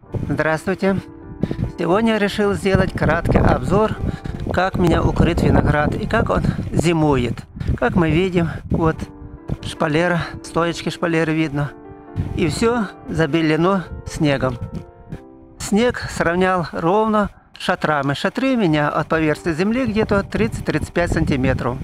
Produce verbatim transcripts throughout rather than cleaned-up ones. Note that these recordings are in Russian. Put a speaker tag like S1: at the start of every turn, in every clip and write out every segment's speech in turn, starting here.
S1: Здравствуйте! Сегодня я решил сделать краткий обзор, как у меня укрыт виноград и как он зимует. Как мы видим, вот шпалера, стоечки шпалеры видно. И все забелено снегом. Снег сравнял ровно шатрами. Шатры у меня от поверхности земли где-то тридцать-тридцать пять сантиметров.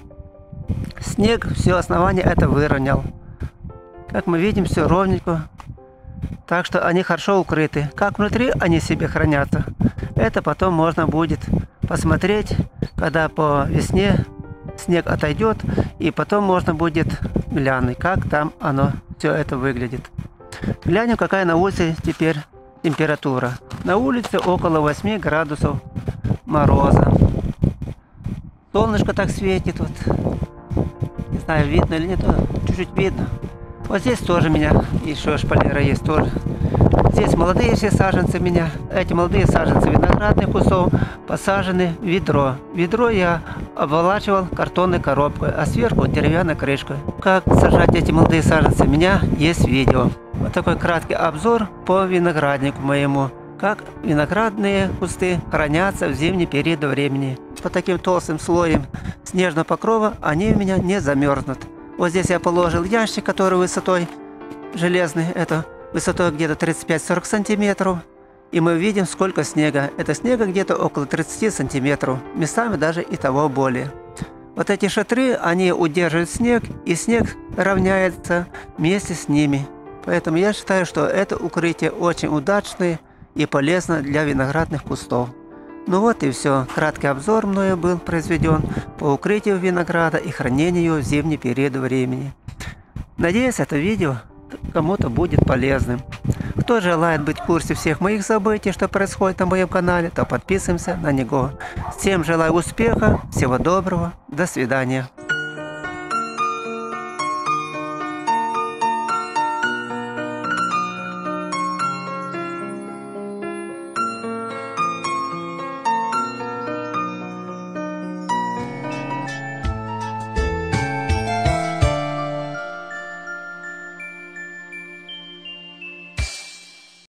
S1: Снег все основание это выровнял. Как мы видим, все ровненько. Так что они хорошо укрыты. Как внутри они себе хранятся, это потом можно будет посмотреть, когда по весне снег отойдет, и потом можно будет глянуть, как там оно все это выглядит. Глянем, какая на улице теперь температура. На улице около восьми градусов мороза. Солнышко так светит, вот. Не знаю, видно или нет, чуть-чуть видно. Вот здесь тоже у меня еще шпалера есть тоже. Здесь молодые все саженцы у меня. Эти молодые саженцы виноградных кустов посажены в ведро. Ведро я обволачивал картонной коробкой, а сверху деревянной крышкой. Как сажать эти молодые саженцы, у меня есть видео. Вот такой краткий обзор по винограднику моему. Как виноградные кусты хранятся в зимний период времени. По таким толстым слоем снежного покрова они у меня не замерзнут. Вот здесь я положил ящик, который высотой железный, это высотой где-то тридцать пять-сорок сантиметров. И мы видим, сколько снега. Это снега где-то около тридцати сантиметров, местами даже и того более. Вот эти шатры, они удерживают снег, и снег равняется вместе с ними. Поэтому я считаю, что это укрытие очень удачное и полезно для виноградных кустов. Ну вот и все. Краткий обзор мною был произведен по укрытию винограда и хранению его в зимний период времени. Надеюсь, это видео кому-то будет полезным. Кто желает быть в курсе всех моих событий, что происходит на моем канале, то подписываемся на него. Всем желаю успеха, всего доброго, до свидания.